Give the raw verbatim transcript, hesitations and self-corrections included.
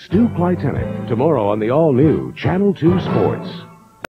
Stu Klitenic, tomorrow on the all-new Channel two Sports.